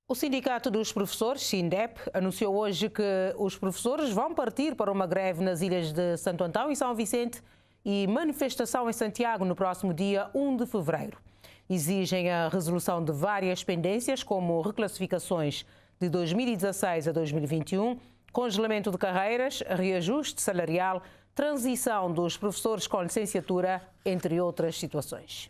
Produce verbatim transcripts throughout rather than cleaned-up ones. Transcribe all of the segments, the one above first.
O Sindicato dos Professores, SINDEP, anunciou hoje que os professores vão partir para uma greve nas ilhas de Santo Antão e São Vicente e manifestação em Santiago no próximo dia um de fevereiro. Exigem a resolução de várias pendências, como reclassificações de dois mil e dezasseis a dois mil e vinte e um, congelamento de carreiras, reajuste salarial, transição dos professores com licenciatura, entre outras situações.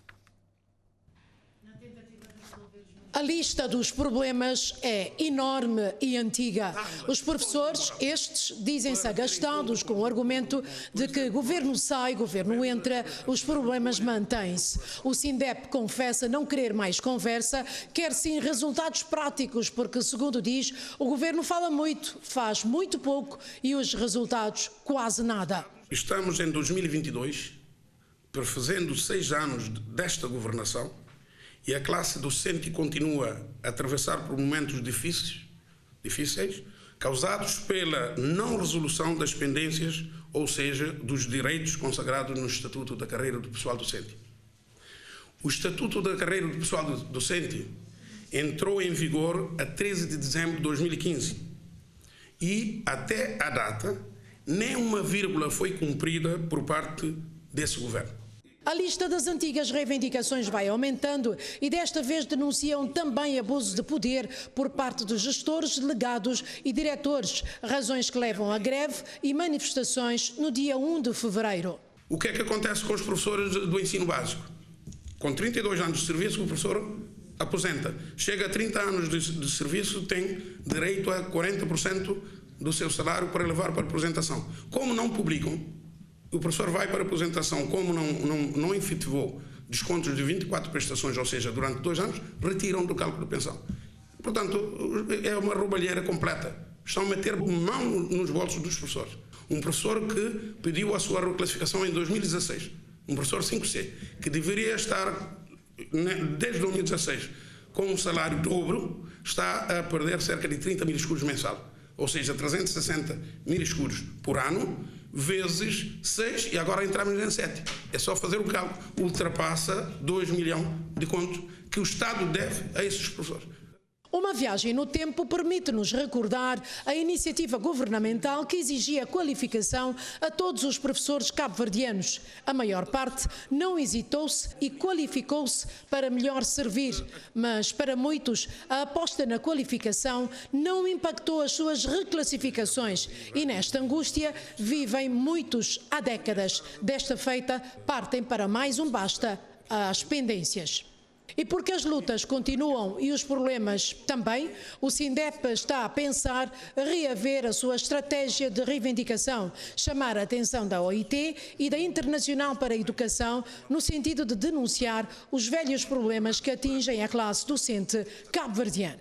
A lista dos problemas é enorme e antiga. Os professores, estes, dizem-se agastados com o argumento de que governo sai, governo entra, os problemas mantêm-se. O SINDEP confessa não querer mais conversa, quer sim resultados práticos, porque, segundo diz, o governo fala muito, faz muito pouco e os resultados quase nada. Estamos em dois mil e vinte e dois, prefazendo seis anos desta governação, e a classe docente continua a atravessar por momentos difíceis, difíceis, causados pela não resolução das pendências, ou seja, dos direitos consagrados no Estatuto da Carreira do Pessoal Docente. O Estatuto da Carreira do Pessoal Docente entrou em vigor a treze de dezembro de dois mil e quinze e, até a data, nem uma vírgula foi cumprida por parte desse governo. A lista das antigas reivindicações vai aumentando e desta vez denunciam também abuso de poder por parte dos gestores, delegados e diretores, razões que levam a greve e manifestações no dia um de fevereiro. O que é que acontece com os professores do ensino básico? Com trinta e dois anos de serviço, o professor aposenta. Chega a trinta anos de, de serviço, tem direito a quarenta por cento do seu salário para levar para a aposentação. Como não publicam, o professor vai para a aposentação, como não, não, não efetivou descontos de vinte e quatro prestações, ou seja, durante dois anos, retiram do cálculo de pensão. Portanto, é uma roubalheira completa. Estão a meter mão nos bolsos dos professores. Um professor que pediu a sua reclassificação em dois mil e dezasseis, um professor cinco C, que deveria estar, desde dois mil e dezasseis, com um salário dobro, está a perder cerca de trinta mil escudos mensal, ou seja, trezentos e sessenta mil escudos por ano, vezes seis, e agora entramos em sete. É só fazer o cálculo. Ultrapassa dois milhões de contos que o Estado deve a esses professores. Uma viagem no tempo permite-nos recordar a iniciativa governamental que exigia qualificação a todos os professores cabo-verdianos. A maior parte não hesitou-se e qualificou-se para melhor servir, mas para muitos a aposta na qualificação não impactou as suas reclassificações e nesta angústia vivem muitos há décadas. Desta feita partem para mais um basta às pendências. E porque as lutas continuam e os problemas também, o SINDEP está a pensar reaver a sua estratégia de reivindicação, chamar a atenção da O I T e da Internacional para a Educação no sentido de denunciar os velhos problemas que atingem a classe docente cabo-verdiana.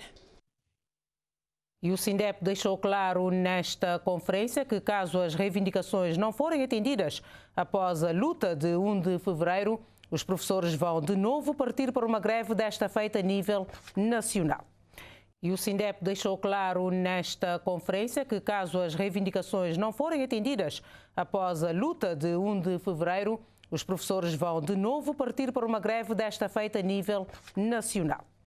E o SINDEP deixou claro nesta conferência que, caso as reivindicações não forem atendidas após a luta de um de fevereiro, os professores vão de novo partir para uma greve, desta feita a nível nacional. E o SINDEP deixou claro nesta conferência que, caso as reivindicações não forem atendidas após a luta de um de fevereiro, os professores vão de novo partir para uma greve, desta feita a nível nacional.